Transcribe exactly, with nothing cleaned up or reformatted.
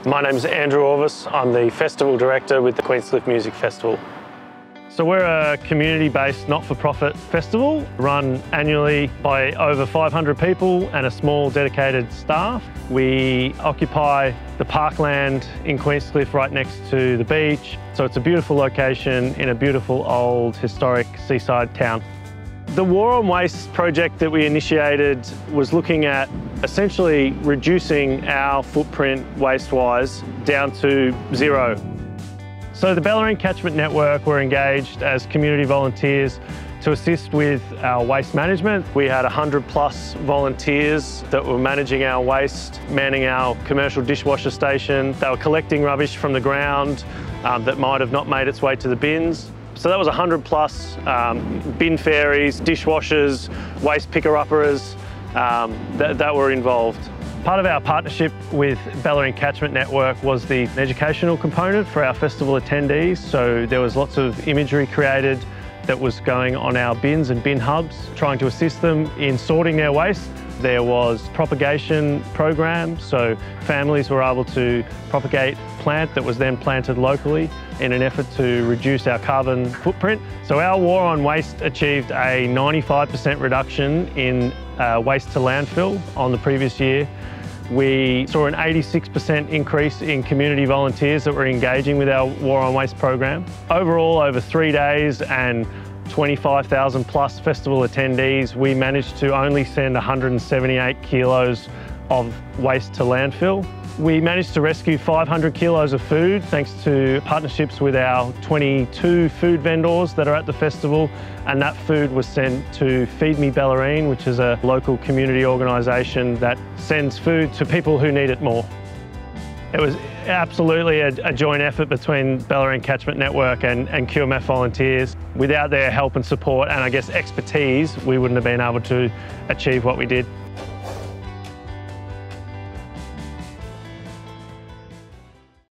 My name is Andrew Orvis. I'm the Festival Director with the Queenscliff Music Festival. So we're a community-based not-for-profit festival run annually by over five hundred people and a small dedicated staff. We occupy the parkland in Queenscliff right next to the beach. So it's a beautiful location in a beautiful old historic seaside town. The War on Waste project that we initiated was looking at essentially reducing our footprint waste-wise down to zero. So the Bellarine Catchment Network were engaged as community volunteers to assist with our waste management. We had one hundred plus volunteers that were managing our waste, manning our commercial dishwasher station. They were collecting rubbish from the ground um, that might have not made its way to the bins. So that was one hundred plus um, bin fairies, dishwashers, waste picker-uppers um, that, that were involved. Part of our partnership with Bellarine Catchment Network was the educational component for our festival attendees. So there was lots of imagery created that was going on our bins and bin hubs, trying to assist them in sorting their waste. There was propagation programs, so families were able to propagate plant that was then planted locally in an effort to reduce our carbon footprint. So our War on Waste achieved a ninety-five percent reduction in uh, waste to landfill on the previous year. We saw an eighty-six percent increase in community volunteers that were engaging with our War on Waste program. Overall, over three days and twenty-five thousand plus festival attendees, we managed to only send one hundred seventy-eight kilos of waste to landfill. We managed to rescue five hundred kilos of food thanks to partnerships with our twenty-two food vendors that are at the festival, and that food was sent to Feed Me Bellarine, which is a local community organisation that sends food to people who need it more. It was absolutely a, a joint effort between Bellarine Catchment Network and, and Q M F volunteers. Without their help and support and I guess expertise, we wouldn't have been able to achieve what we did.